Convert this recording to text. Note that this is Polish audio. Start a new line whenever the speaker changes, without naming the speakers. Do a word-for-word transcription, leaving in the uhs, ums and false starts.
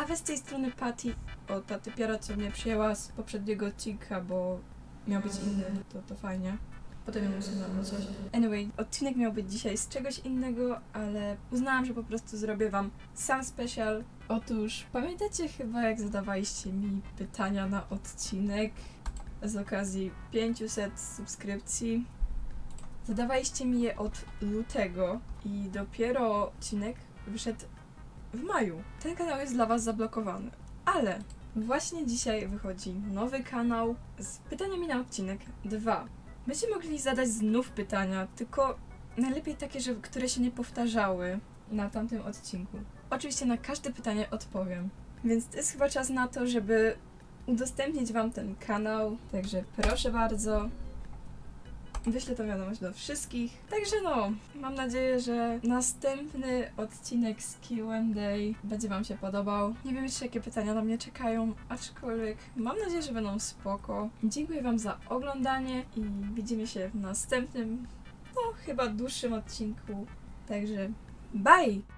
Nawet z tej strony Patty, o ta typiara, co mnie przyjęła z poprzedniego odcinka, bo miał być inny, to, to fajnie. Potem ją usunęłam coś. Anyway, odcinek miał być dzisiaj z czegoś innego, ale uznałam, że po prostu zrobię wam sam special. Otóż pamiętacie chyba, jak zadawaliście mi pytania na odcinek z okazji pięciuset subskrypcji? Zadawaliście mi je od lutego i dopiero odcinek wyszedł w maju. Ten kanał jest dla was zablokowany, ale właśnie dzisiaj wychodzi nowy kanał z pytaniami na odcinek dwa. Będziecie mogli zadać znów pytania, tylko najlepiej takie, że, które się nie powtarzały na tamtym odcinku. Oczywiście na każde pytanie odpowiem, więc to jest chyba czas na to, żeby udostępnić wam ten kanał, także proszę bardzo. Wyślę tą wiadomość do wszystkich. Także no, mam nadzieję, że następny odcinek z Q and A będzie wam się podobał. Nie wiem jeszcze, jakie pytania na mnie czekają, aczkolwiek mam nadzieję, że będą spoko. Dziękuję wam za oglądanie i widzimy się w następnym, no chyba dłuższym odcinku. Także bye!